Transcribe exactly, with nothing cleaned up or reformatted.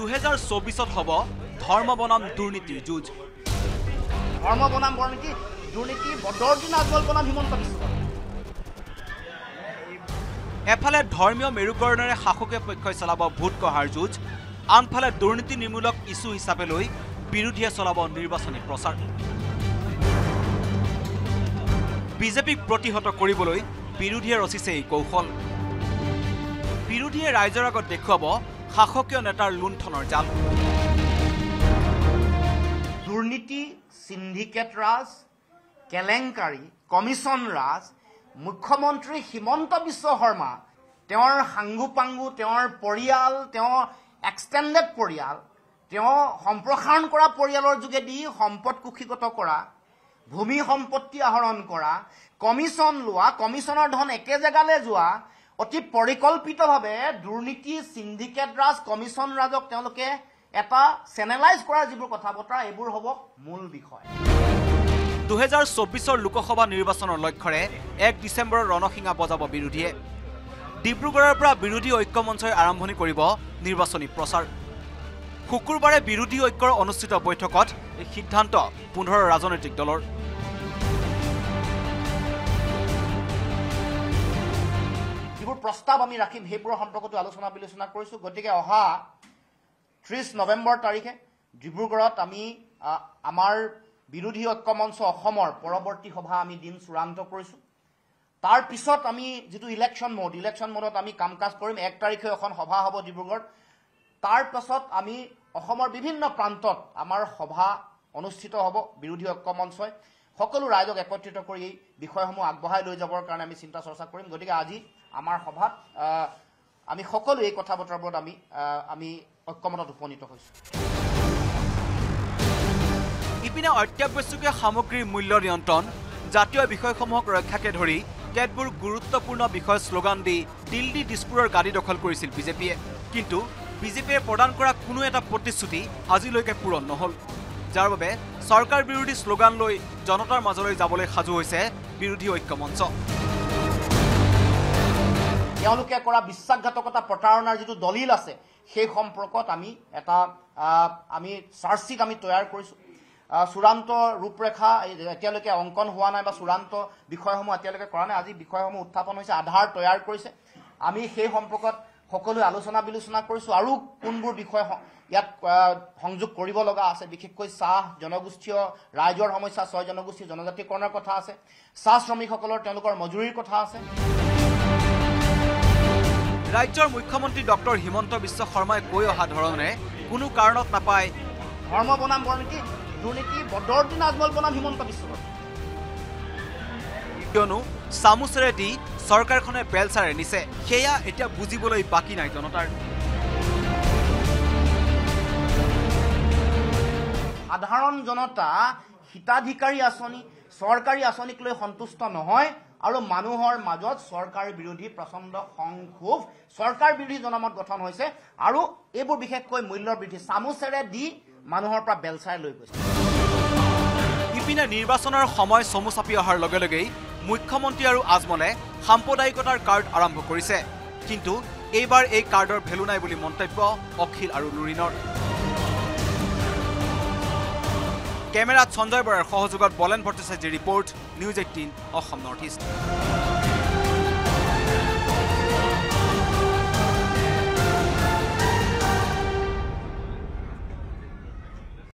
দুহেজাৰ চৌবিশত হ'ব ধৰ্ম বনাম দুৰ্নীতিৰ যুঁজ। ধৰ্ম বনাম দুৰ্নীতি দুৰ্নীতি বদৰদিন আজল বনাম হিমন্ত বিশ্ব শৰ্মা। এফালে ধৰ্মীয় মেৰুকৰণেৰে শাসকীয় পক্ষই চলাব ভোট কহাৰ যুঁজ, আনফালে দুৰ্নীতি নিৰ্মূলক ইছ্যু হিচাপে লৈ বিৰোধীয়ে চলাব নিৰ্বাচনী প্ৰচাৰ। বিজেপিক প্ৰতিহত কৰিবলৈ বিৰোধীয়ে ৰচিছে এই কৌশল। বিৰোধীয়ে ৰাইজৰ আগত দেখুৱাব শাসকীয় নেতাৰ লুণ্ঠনৰ জাল। দুৰ্নীতি, সিন্ডিকেট ৰাজ, কেলেংকাৰী, কমিছন ৰাজ, মুখ্যমন্ত্ৰী হিমন্ত বিশ্ব শৰ্মা, তেওঁৰ সাংগু পাংগু, তেওঁৰ পৰিয়াল, তেওঁ এক্সটেণ্ডেড পৰিয়াল, তেওঁ সম্প্ৰসাৰণ কৰা পৰিয়ালৰ যোগেদি সম্পদ কুক্ষিগত কৰা, ভূমি সম্পত্তি আহৰণ কৰা, কমিছন লোৱা, কমিছনৰ ধন একে জেগালৈ যোৱা, অতি পৰিকল্পিতভাৱে দুৰ্নীতি, সিন্ডিকেট ৰাজ, কমিছন ৰাজক তেওঁলোকে এটা চেনেলাইজ কৰাৰ যিবোৰ কথা বতৰা, এইবোৰ হ'ব মূল বিষয়। দুহেজাৰ চৌবিশৰ লোকসভা নিৰ্বাচনৰ লক্ষ্যৰে এক ডিচেম্বৰৰ ৰণসিঙা বজাব বিৰোধীয়ে। ডিব্ৰুগড়ৰ পৰা বিৰোধী ঐক্য মঞ্চই আৰম্ভণি কৰিব নিৰ্বাচনী প্ৰচাৰ। শুকুৰবাৰে বিৰোধী ঐক্যৰ অনুষ্ঠিত বৈঠকত এই সিদ্ধান্ত পোন্ধৰ ৰাজনৈতিক দলৰ। যিবোৰ প্ৰস্তাৱ আমি ৰাখিম সেইবোৰৰ সম্পৰ্কতো আলোচনা বিলোচনা কৰিছোঁ। গতিকে অহা ত্ৰিছ নৱেম্বৰ তাৰিখে ডিব্ৰুগড়ত আমি আমাৰ বিৰোধী ঐক্য মঞ্চ অসমৰ পৰৱৰ্তী সভা আমি দিন চূড়ান্ত কৰিছোঁ। তাৰ পিছত আমি যিটো ইলেকশ্যন মোড, ইলেকশ্যন মোডত আমি কাম কাজ কৰিম। এক তাৰিখে এখন সভা হ'ব ডিব্ৰুগড়ত। তাৰ পাছত আমি অসমৰ বিভিন্ন প্ৰান্তত আমাৰ সভা অনুষ্ঠিত হ'ব। বিৰোধী ঐক্য মঞ্চই সকলো ৰাইজক একত্ৰিত কৰি এই বিষয়সমূহ আগবঢ়াই লৈ যাবৰ কাৰণে আমি চিন্তা চৰ্চা কৰিম। গতিকে আজি আমাৰ সভাত আমি সকলো এই কথা বতৰাবোৰত আমি আমি ঐক্যমতত উপনীত হৈছোঁ। ইপিনে অত্যাৱশ্যকীয় সামগ্ৰীৰ মূল্য নিয়ন্ত্ৰণ, জাতীয় বিষয়সমূহক ৰক্ষাকে ধৰি কেতবোৰ গুৰুত্বপূৰ্ণ বিষয় শ্লোগান দি দিল্লী দিছপুৰৰ গাড়ী দখল কৰিছিল বিজেপিয়ে। কিন্তু বিজেপিয়ে প্ৰদান কৰা কোনো এটা প্ৰতিশ্ৰুতি আজিলৈকে পূৰণ নহ'ল, যাৰ বাবে চৰকাৰ বিৰোধী শ্লোগান লৈ জনতাৰ মাজলৈ যাবলৈ সাজু হৈছে বিৰোধী ঐক্য মঞ্চ। তেওঁলোকে কৰা বিশ্বাসঘাতকতা, প্ৰতাৰণাৰ যিটো দলিল আছে সেই সম্পৰ্কত আমি এটা আমি চাৰ্জশ্বিট আমি তৈয়াৰ কৰিছোঁ। চূড়ান্ত ৰূপৰেখা এতিয়ালৈকে অংকন হোৱা নাই বা চূড়ান্ত বিষয়সমূহ এতিয়ালৈকে কৰা নাই। আজি বিষয়সমূহ উত্থাপন হৈছে, আধাৰ তৈয়াৰ কৰিছে। আমি সেই সম্পৰ্কত সকলোৱে আলোচনা বিলোচনা কৰিছোঁ। আৰু কোনবোৰ বিষয় ইয়াত সংযোগ কৰিব লগা আছে, বিশেষকৈ চাহ জনগোষ্ঠীয় ৰাইজৰ সমস্যা, ছয় জনগোষ্ঠী জনজাতিকৰণৰ কথা আছে, চাহ শ্ৰমিকসকলৰ তেওঁলোকৰ মজুৰিৰ কথা আছে। ৰাজ্যৰ মুখ্যমন্ত্ৰী ডক্টৰ হিমন্ত বিশ্ব শৰ্মাই কৈ অহা ধৰণে কোনো কাৰণত নাপায় ধৰ্ম বনাম দুৰ্নীতি দুৰ্নীতি বদৰদিন আজমল বনাম হিমন্ত বিশ্ব শৰ্মা। কিয়নো চামুচেৰে দি চৰকাৰখনে বেলচাৰে নিছে, সেয়া এতিয়া বুজিবলৈ বাকী নাই জনতাৰ। সাধাৰণ জনতা হিতাধিকাৰী আঁচনি, চৰকাৰী আঁচনিক লৈ সন্তুষ্ট নহয় আৰু মানুহৰ মাজত চৰকাৰ বিৰোধী প্ৰচণ্ড সংক্ষোভ, চৰকাৰ বিৰোধী জনমত গঠন হৈছে। আৰু এইবোৰ বিশেষকৈ মূল্যৰ বৃদ্ধি চামুচেৰে দি মানুহৰ পৰা বেলচাই লৈ গৈছে। ইপিনে নিৰ্বাচনৰ সময় চমু চাপি অহাৰ লগে লগেই মুখ্যমন্ত্ৰী আৰু আজমলে সাম্প্ৰদায়িকতাৰ কাৰ্ড আৰম্ভ কৰিছে। কিন্তু এইবাৰ এই কাৰ্ডৰ ভেলু নাই বুলি মন্তব্য অখিল আৰু লুৰিনৰ। কেমেৰাত সঞ্জয় বৰাৰ সহযোগত বলেন ভট্টাচাৰ্যৰ report, News eighteen Assam north east.